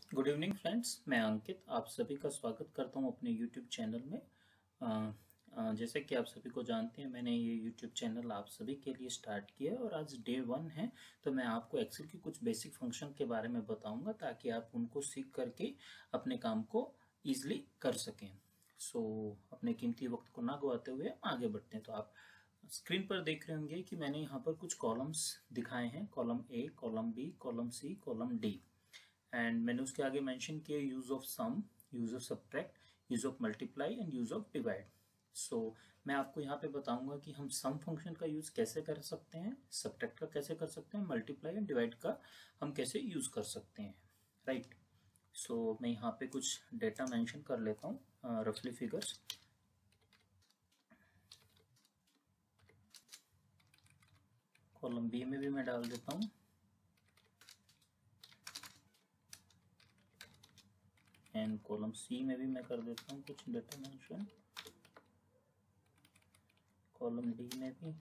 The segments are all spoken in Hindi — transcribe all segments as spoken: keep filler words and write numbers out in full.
गुड इवनिंग फ्रेंड्स, मैं अंकित आप सभी का स्वागत करता हूं अपने यूट्यूब चैनल में। अ, अ, जैसे कि आप सभी को जानते हैं, मैंने ये यूट्यूब चैनल आप सभी के लिए स्टार्ट किया और आज डे वन है। तो मैं आपको एक्सेल की कुछ बेसिक फंक्शन के बारे में बताऊंगा ताकि आप उनको सीख करके अपने काम को ईजिली कर सकें। सो अपने कीमती वक्त को ना गवाते हुए आगे बढ़ते हैं। तो आप स्क्रीन पर देख रहे होंगे कि मैंने यहाँ पर कुछ कॉलम्स दिखाए हैं, column A, column B, column C, column D. And मैंने उसके आगे मेंशन किया use of sum, use of subtract, use of multiply and use of divide. So मैं आपको यहाँ पे बताऊंगा कि हम सम फंक्शन का यूज कैसे कर सकते हैं, सब्ट्रैक्ट का कैसे कर सकते हैं, मल्टीप्लाई एंड डिवाइड का हम कैसे यूज कर सकते हैं, राइट right? सो so, मैं यहाँ पे कुछ डेटा मेंशन कर लेता हूँ, रफली फिगर्स। कॉलम बी में भी मैं डाल देता हूँ एंड कॉलम सी में भी मैं कर देता हूँ कुछ डेटा मेंशन, कॉलम डी में भी।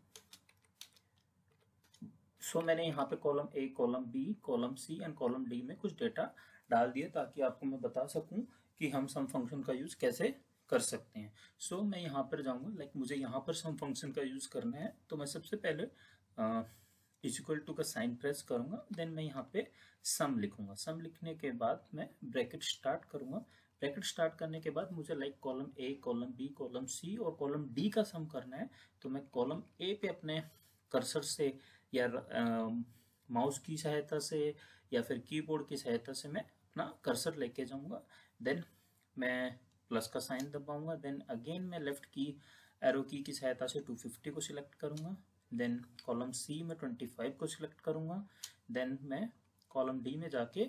सो so, मैंने यहाँ पे column A, column B, column C and column D में कुछ डेटा डाल दिए ताकि आपको मैं बता सकूं कि हम सम फंक्शन का यूज कैसे कर सकते हैं। सो so, मैं यहाँ पर जाऊंगा, लाइक मुझे यहाँ पर सम फंक्शन का यूज करना है तो मैं सबसे पहले इज इक्वल टू का साइन प्रेस करूंगा, देन मैं यहाँ पे सम लिखूंगा। सम लिखने के बाद मैं ब्रैकेट स्टार्ट करूंगा। ब्रैकेट स्टार्ट करने के बाद मुझे like column A, column B, column C और कॉलम डी का सम करना है। तो मैं कॉलम ए पे अपने कर्सर से या माउस की सहायता से या फिर कीबोर्ड की सहायता से मैं अपना कर्सर लेके जाऊंगा। देन मैं प्लस का साइन दबाऊंगा। देन अगेन मैं लेफ्ट की एरो की की सहायता से टू फिफ्टी को सिलेक्ट करूंगा। देन कॉलम सी में ट्वेंटी फाइव को सिलेक्ट करूंगा। देन मैं कॉलम डी में जाके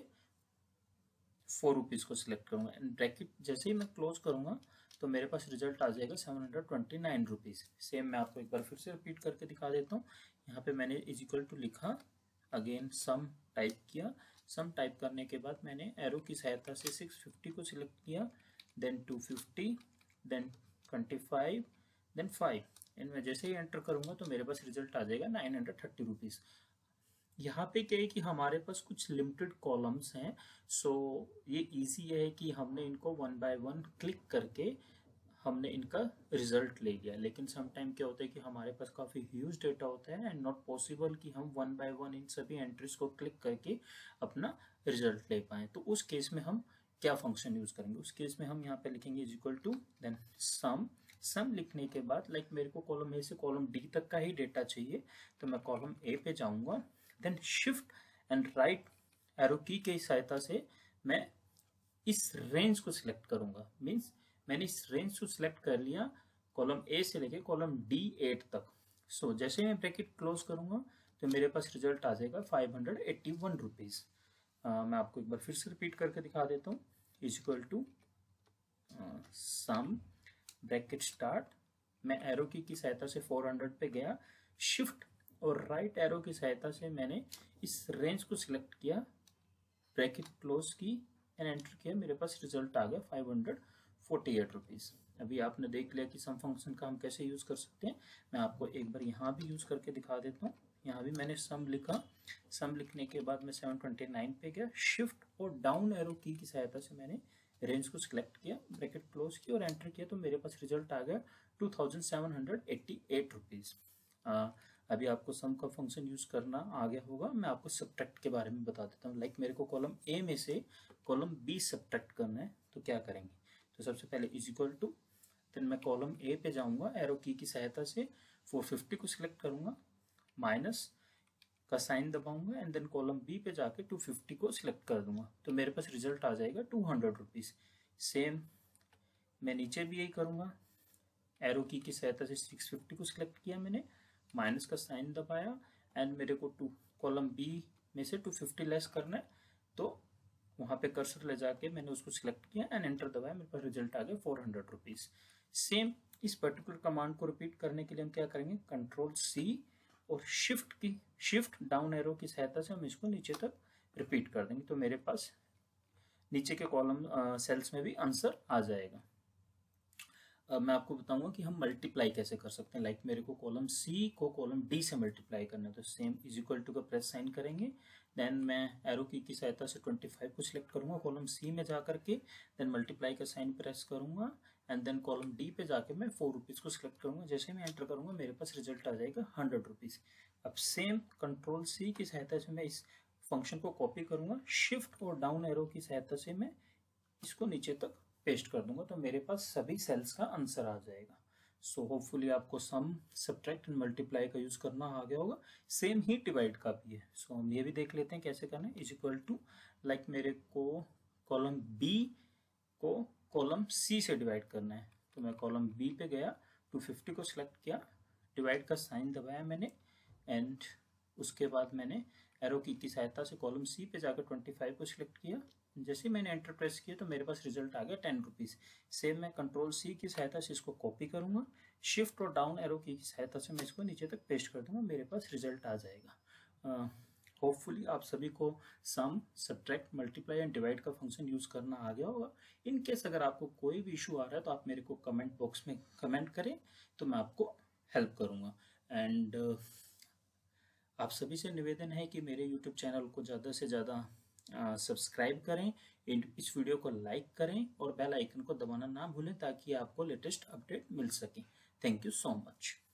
फोर रुपीज को सिलेक्ट करूंगा एंड ब्रैकेट जैसे ही मैं क्लोज करूंगा तो मेरे पास रिजल्ट आ जाएगा seven hundred twenty nine rupees. Same मैं आपको एक बार फिर से रिपीट करके दिखा देता हूँ। यहाँ पे मैंने इज इक्वल टू लिखा, अगेन सम टाइप किया। सम टाइप करने के बाद मैंने एरो की सहायता से सिक्स फिफ्टी को सिलेक्ट किया, then two fifty, then twenty five, then five. इनमें जैसे ही एंटर करूंगा तो मेरे पास रिजल्ट आ जाएगा नाइन हंड्रेड थर्टी रुपीज। यहाँ पे क्या है कि हमारे पास कुछ लिमिटेड कॉलम्स हैं। सो ये इजी है कि हमने इनको वन बाय वन क्लिक करके हमने इनका रिजल्ट ले लिया। लेकिन समटाइम क्या होता है कि हमारे पास काफ़ी ह्यूज डेटा होता है एंड नॉट पॉसिबल कि हम वन बाय वन इन सभी एंट्रीज को क्लिक करके अपना रिजल्ट ले पाएँ। तो उस केस में हम क्या फंक्शन यूज करेंगे, उस केस में हम यहाँ पे लिखेंगे is equal to, then sum. Sum लिखने के बाद लाइक मेरे को कॉलम ए से कॉलम डी तक का ही डेटा चाहिए तो मैं कॉलम ए पे जाऊंगा। Then shift and right arrow key की सहायता से मैं इस रेंज को सिलेक्ट करूंगा। मीन्स मैंने इस रेंज को सिलेक्ट कर लिया कॉलम ए से लेके कॉलम डी एट तक। सो so, जैसे मैं ब्रैकेट क्लोज करूंगा तो मेरे पास रिजल्ट आ जाएगा five hundred eighty one rupees. मैं आपको एक बार फिर से रिपीट करके दिखा देता हूँ। Is equal to sum, bracket start, मैं एरो की की सहायता से फोर हंड्रेड पे गया, शिफ्ट और राइट एरो की सहायता से मैंने इस रेंज को सिलेक्ट किया, ब्रैकेट क्लोज की एंड एंटर किया, मेरे पास रिजल्ट आ गया five hundred forty eight rupees. अभी आपने देख लिया कि सम फंक्शन का हम कैसे यूज कर सकते हैं। मैं आपको एक बार यहाँ भी यूज करके दिखा देता हूँ। यहाँ भी मैंने सम लिखा, सम लिखने के बाद मैं सेवन ट्वेंटी नाइन पे गया, शिफ्ट और डाउन एरो की की सहायता से मैंने रेंज को सिलेक्ट किया, ब्रैकेट क्लोज किया और एंटर किया तो मेरे पास रिजल्ट आ गया two thousand seven hundred eighty eight rupees. अभी आपको सम का फंक्शन यूज करना आ गया होगा। मैं आपको सब्ट्रैक्ट के बारे में बता देता हूँ। लाइक मेरे को कॉलम ए में से कॉलम बी सब्ट्रैक्ट करना है तो क्या करेंगे, तो सबसे पहले इज इक्वल टू, देन मैं कॉलम ए पे जाऊंगा, एरो की की सहायता से फोर फिफ्टी को सिलेक्ट करूंगा, माइनस का साइन दबाऊंगा एंड देन कॉलम बी पे जाके टू फिफ्टी को सिलेक्ट कर दूंगा तो मेरे पास रिजल्ट आ जाएगा टू हंड्रेड रुपीज। सेम मैं नीचे भी यही करूंगा, एरो की की सहायता से सिक्स फिफ्टी को सिलेक्ट किया मैंने, माइनस का साइन दबाया एंड मेरे को टू कॉलम बी में से टू फिफ्टी लेस करना है तो वहां पे कर्सर ले जाके मैंने उसको सिलेक्ट किया एंड एंटर दबाया, मेरे पास रिजल्ट आ गया फोर हंड्रेड रुपीज। सेम इस पर्टिकुलर कमांड को रिपीट करने के लिए हम क्या करेंगे, कंट्रोल सी और शिफ्ट की शिफ्ट डाउन एरो की सहायता से हम इसको नीचे तक रिपीट कर देंगे तो मेरे पास नीचे के कॉलम सेल्स में भी आंसर आ जाएगा। अब मैं आपको बताऊंगा कि हम मल्टीप्लाई कैसे कर सकते हैं। लाइक like मेरे को कॉलम सी को कॉलम डी से मल्टीप्लाई करना है, तो सेम इज इक्वल टू का प्रेस साइन करेंगे। देन मैं एरो की की सहायता से ट्वेंटी फाइव को सिलेक्ट करूंगा कॉलम सी में जा करके, देन मल्टीप्लाई का साइन प्रेस करूंगा एंड देन कॉलम डी पे जाके मैं फोर रुपीज़ को सिलेक्ट करूंगा। जैसे मैं एंटर करूंगा मेरे पास रिजल्ट आ जाएगा हंड्रेड रुपीज़। अब सेम कंट्रोल सी की सहायता से मैं इस फंक्शन को कॉपी करूंगा, शिफ्ट और डाउन एरो की सहायता से मैं इसको नीचे तक पेस्ट कर दूंगा, तो मेरे पास सभी सेल्स का आंसर आ जाएगा। सो होपफुली आपको सम, सब्ट्रैक्ट एंड मल्टीप्लाई का यूज करना आ गया होगा। सेम ही डिवाइड का भी है। सो so, हम ये भी देख लेते हैं कैसे करना है। इज इक्वल टू लाइक मेरे को कॉलम बी को कॉलम सी से डिवाइड करना है, तो मैं कॉलम बी पे गया, टू फिफ्टी को सिलेक्ट किया, डिवाइड का साइन दबाया मैंने एंड उसके बाद मैंने एरो की की सहायता से कॉलम सी पे जाकर ट्वेंटी फाइव को सिलेक्ट किया। जैसे मैंने एंटर प्रेस किया तो मेरे पास रिजल्ट आ गया टेन रुपीज़। सेम मैं कंट्रोल सी की सहायता से इसको कॉपी करूंगा, शिफ्ट और डाउन एरो की सहायता से मैं इसको नीचे तक पेस्ट कर दूंगा, मेरे पास रिजल्ट आ जाएगा। होपफुली uh, आप सभी को sum, subtract, multiply and divide का फंक्शन यूज करना आ गया होगा। इन केस अगर आपको कोई भी इशू आ रहा है तो आप मेरे को कमेंट बॉक्स में कमेंट करें, तो मैं आपको हेल्प करूंगा। एंड uh, आप सभी से निवेदन है कि मेरे यूट्यूब चैनल को ज़्यादा से ज़्यादा सब्सक्राइब करें, इस वीडियो को लाइक करें और बेल आइकन को दबाना ना भूलें ताकि आपको लेटेस्ट अपडेट मिल सके। Thank you so much.